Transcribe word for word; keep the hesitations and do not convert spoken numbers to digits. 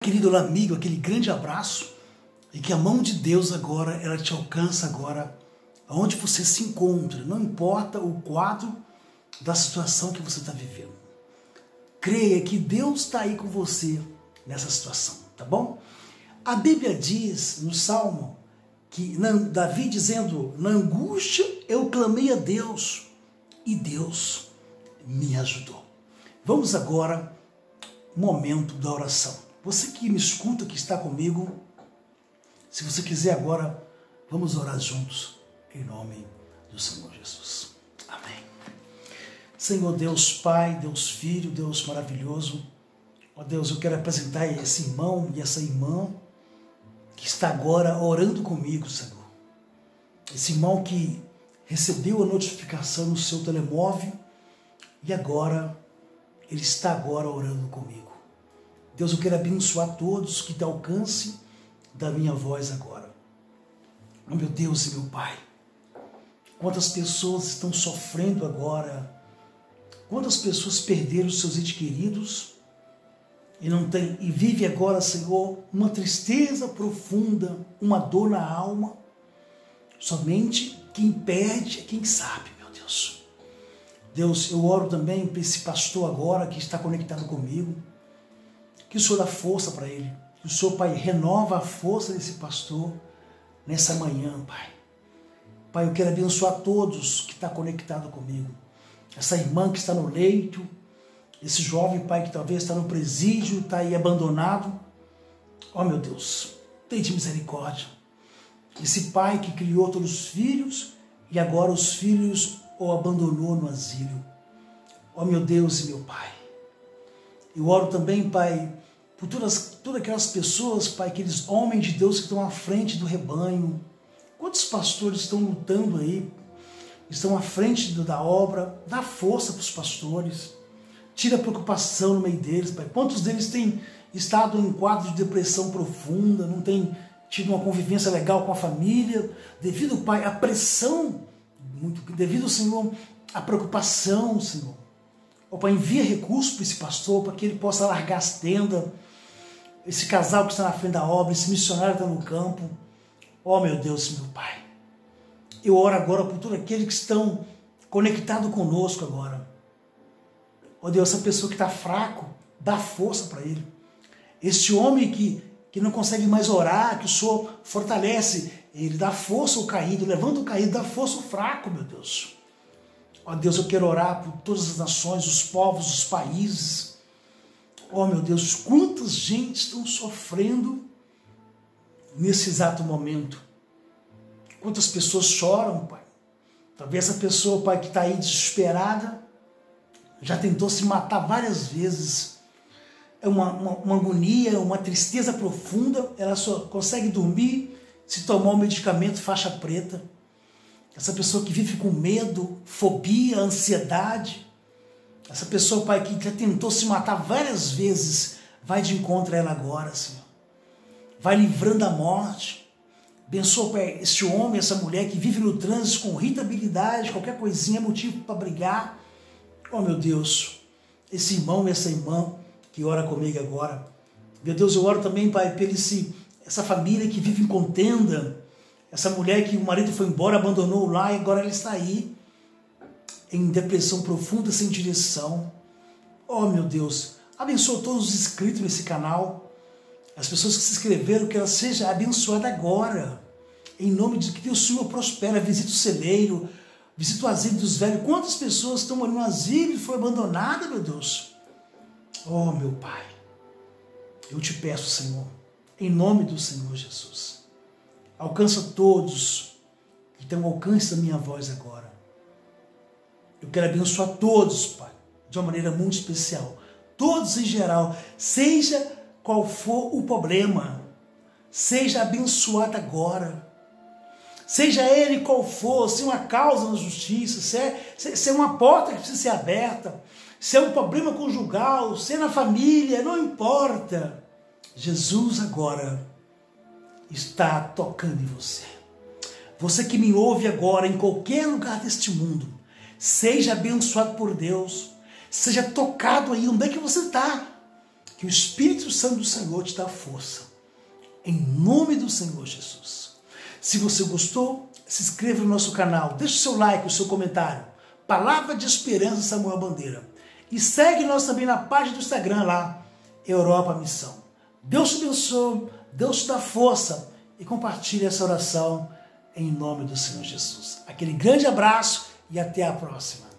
Querido amigo, aquele grande abraço e que a mão de Deus agora, ela te alcança agora, aonde você se encontra, não importa o quadro da situação que você está vivendo. Creia que Deus está aí com você nessa situação, tá bom? A Bíblia diz no Salmo, que Davi dizendo, na angústia eu clamei a Deus e Deus me ajudou. Vamos agora, momento da oração. Você que me escuta, que está comigo, se você quiser agora, vamos orar juntos, em nome do Senhor Jesus. Amém. Senhor Deus Pai, Deus Filho, Deus maravilhoso, ó Deus, eu quero apresentar esse irmão e essa irmã que está agora orando comigo, Senhor. Esse irmão que recebeu a notificação no seu telemóvel e agora, ele está agora orando comigo. Deus, eu quero abençoar todos que te alcance da minha voz agora. Oh, meu Deus e meu Pai, quantas pessoas estão sofrendo agora, quantas pessoas perderam seus entes queridos e não tem, e vive agora, Senhor, uma tristeza profunda, uma dor na alma. Somente quem perde é quem sabe, meu Deus. Deus, eu oro também para esse pastor agora que está conectado comigo, que o Senhor dá força para ele, que o Senhor, Pai, renova a força desse pastor nessa manhã, Pai. Pai, eu quero abençoar todos que estão conectados comigo, essa irmã que está no leito, esse jovem, Pai, que talvez está no presídio, está aí abandonado. Oh, meu Deus, tem de misericórdia. Esse pai que criou todos os filhos e agora os filhos o abandonou no asilo. Oh, meu Deus e meu Pai. Eu oro também, Pai, por todas, todas aquelas pessoas, Pai, aqueles homens de Deus que estão à frente do rebanho. Quantos pastores estão lutando aí, estão à frente da obra? Dá força para os pastores. Tira a preocupação no meio deles, Pai. Quantos deles têm estado em quadro de depressão profunda, não têm tido uma convivência legal com a família, devido, Pai, à pressão, muito, devido, Senhor, à preocupação, Senhor. Ó, Pai, envia recursos para esse pastor, para que ele possa largar as tendas, esse casal que está na frente da obra, esse missionário que está no campo. Ó, meu Deus, meu Pai. Eu oro agora por todos aqueles que estão conectados conosco agora. Ó Deus, essa pessoa que está fraco, dá força para ele. Esse homem que, que não consegue mais orar, que o Senhor fortalece, ele dá força ao caído, levanta o caído, dá força ao fraco, meu Deus. Ó Deus, eu quero orar por todas as nações, os povos, os países. Ó meu Deus, quantas gente estão sofrendo nesse exato momento. Quantas pessoas choram, Pai. Talvez essa pessoa, Pai, que está aí desesperada, já tentou se matar várias vezes. É uma, uma, uma agonia, uma tristeza profunda. Ela só consegue dormir se tomar um medicamento faixa preta. Essa pessoa que vive com medo, fobia, ansiedade. Essa pessoa, Pai, que já tentou se matar várias vezes, vai de encontro a ela agora, Senhor. Vai livrando a morte. Abençoa, Pai, esse homem, essa mulher que vive no trânsito com irritabilidade, qualquer coisinha é motivo para brigar. Oh, meu Deus, esse irmão e essa irmã que ora comigo agora. Meu Deus, eu oro também, Pai, por esse, essa família que vive em contenda. Essa mulher que o marido foi embora, abandonou lá e agora ela está aí, em depressão profunda, sem direção. Oh, meu Deus, abençoa todos os inscritos nesse canal, as pessoas que se inscreveram, que ela seja abençoada agora. Em nome de que o Senhor prospera, visita o celeiro, visita o asilo dos velhos. Quantas pessoas estão ali no asilo e foi abandonada, meu Deus? Oh, meu Pai, eu te peço, Senhor, em nome do Senhor Jesus, alcança todos que têm o alcance da minha voz agora. Eu quero abençoar todos, Pai, de uma maneira muito especial. Todos em geral, seja qual for o problema, seja abençoado agora. Seja ele qual for, se é uma causa na justiça, se é, se, se é uma porta que precisa ser aberta, se é um problema conjugal, se é na família, não importa. Jesus agora está tocando em você. Você que me ouve agora em qualquer lugar deste mundo, seja abençoado por Deus, seja tocado aí onde é que você está. Que o Espírito Santo do Senhor te dá força. Em nome do Senhor Jesus. Se você gostou, se inscreva no nosso canal. Deixe o seu like, o seu comentário. Palavra de Esperança Samuel Bandeira. E segue nós também na página do Instagram lá, Europa Missão. Deus te abençoe, Deus te dá força e compartilhe essa oração em nome do Senhor Jesus. Aquele grande abraço e até a próxima.